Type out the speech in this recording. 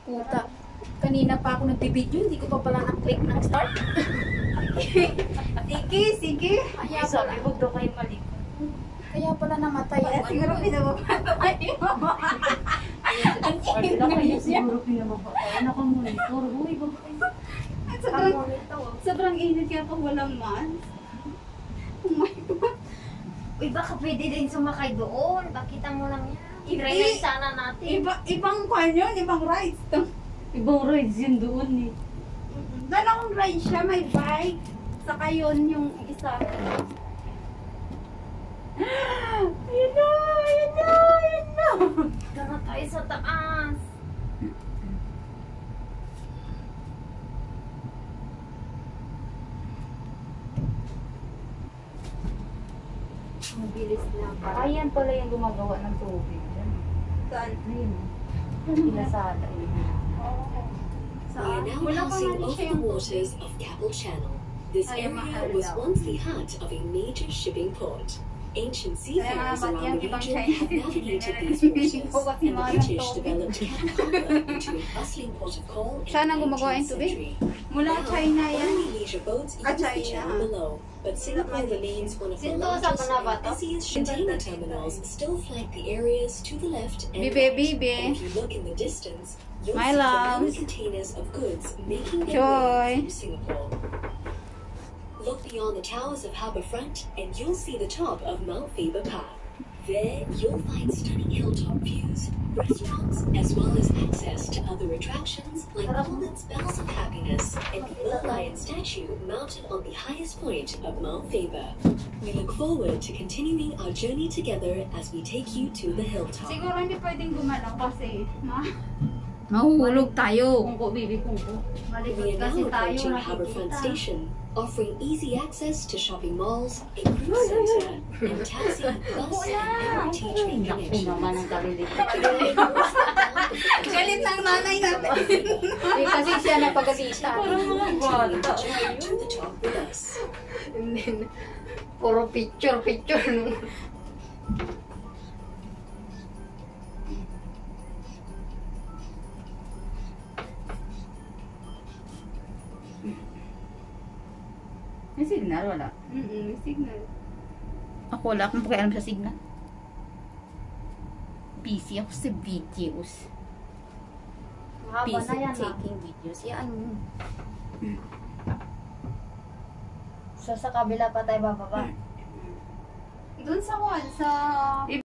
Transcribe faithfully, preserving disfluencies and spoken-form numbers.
Puta. Kanina pa ako nagbibideo, hindi ko pa pala na-click ng start. Sige, sige. Kaya Sabi, pala, huwag daw kayo mali. kaya pala namatay yung ano. Siguro pinababa tayo. Ang Sabi na kayo, siguro pinababa tayo. Nakamonitor. Uy, baba kayo. Sobrang, sobrang init kaya pag walang mask. Oh my God. Uy, baka pwede din sumakay doon. Bakita mo lang yan. I-try Hindi. lang sana natin. Iba, ibang kwan yun, ibang rides. Ibang rides yun doon eh. Dalawang ride siya, may bike. Saka yun yung isa. Ayun na, ayun na, ayun na. Tara tayo sa taas. Mabilis na pa. Ayan pala yung gumagawa ng tubig. Saan? Ayun. Pinasada yun. We are now passing over the waters of Keppel Channel. This Ay, area mahal was daw. once the heart of a major shipping port. Ancient Kaya nga, seafarers ba't yan, around the ibang region Chinese have navigated these Hindi ko waters, kasi and the mahal ang British tubig. developed Keppel Harbour into a bustling port of call in Saan the ang gumagawa yung nineteenth tubig? century. Mula Now, China yan. only leisure boats Ah, use the China. channel below, but Singapore remains one of the Dito sa largest Panaba and to? busiest container terminals, still flank the areas to the left and Bibe, right. bibe. And if you look in the distance, you'll My see the loves. many containers of goods making their Joy. way from Singapore. Look beyond the towers of Harbourfront and you'll see the top of Mount Faber Park. There, you'll find stunning hilltop views, restaurants, as well as access to other attractions like Pullman's Bells of Happiness and the Little Lion statue mounted on the highest point of Mount Faber. We look forward to continuing our journey together as we take you to the hilltop. Siguro hindi pwedeng gumalaw kasi ma Mahuhulog tayo. Kungko, baby, kungko. malikot We are now kasi tayo approaching Harbourfront nakikita. Station, offering easy access to shopping malls, a cruise center, and taxi, bus, and M R T train Naku connections. naman ang kalilito. Galit ng nanay natin. Eh, kasi siya napagalitan. Parang mga bata. To the top with us. And then, puro picture, picture. May signal, wala. Mm-mm, may signal. Ako wala akong pakialam sa signal. Busy ako sa videos. Mahaba Busy na yan ah. taking videos. Yan. So sa kabila pa tayo bababa. Doon sa wall, sa